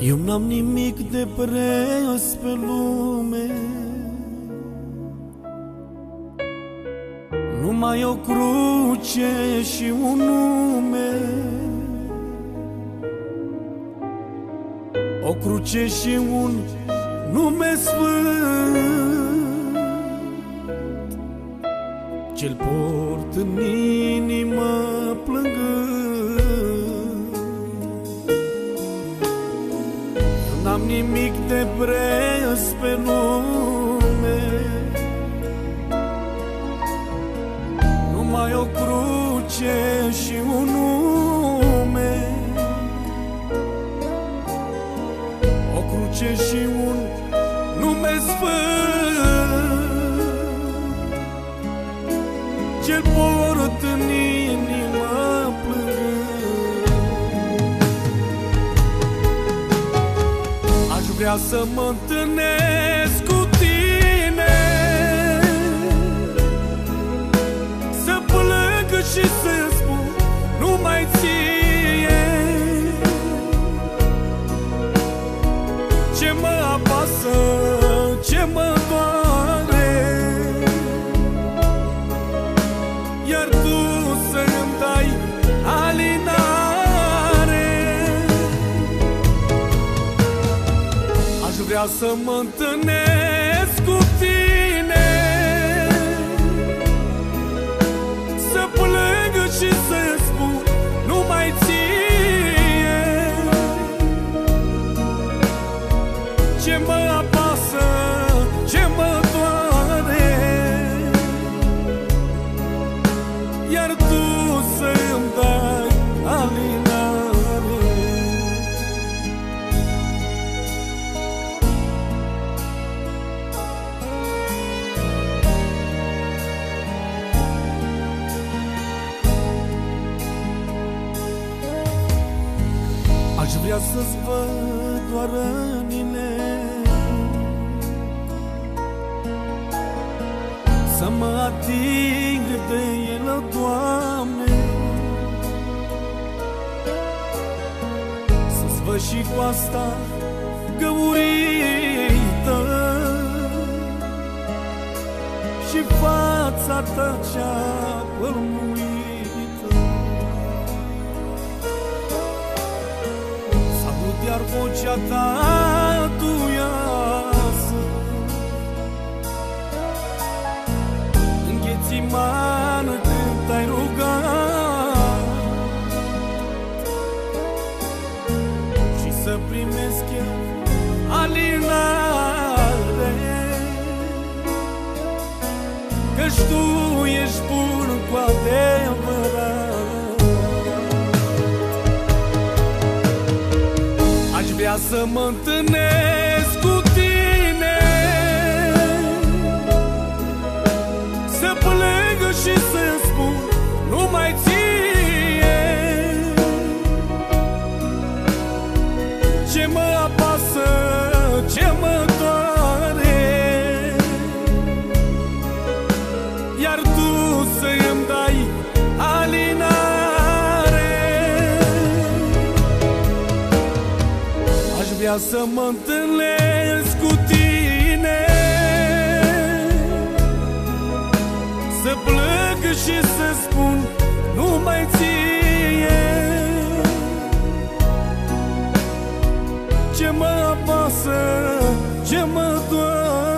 Eu n-am nimic de preț pe lume, numai o cruce și un nume. O cruce și un nume sfânt, ce-l port în inimă plângând. N-am nimic de preț pe lume, numai o cruce și un nume. O cruce și un nume sfânt, ce-l port în inimă plângând. Aș vrea să mă întâlnesc cu tine, să plâng și să spun numai ție ce mă apasă, ce mă doare, iar tu să-mi dai alinare. Aș vrea să mă întâlnesc cu tine, să plâng și să spun numai ție ce mă apasă, ce mă doare, iar tu să-mi dai alinare. Aș vrea să-ți văd doar rănile, să mă ating de ele, Doamne, să-ți văd și coasta găurită și fața ta cea pălmuită. Să-aud iar vocea ta duioasă, Ghețimană, când te-ai rugat, și să primesc eu alinare, căci tu ești bun cu adevărat. Aș vrea să mă întâlnesc cu tine, să plâng și să spun numai ție ce mă apasă, ce mă doare, iar tu să-mi dai alinare. Aș vrea să mă întâlnesc cu tine, să plâng și să spun numai ție ce mă apasă, ce mă doare,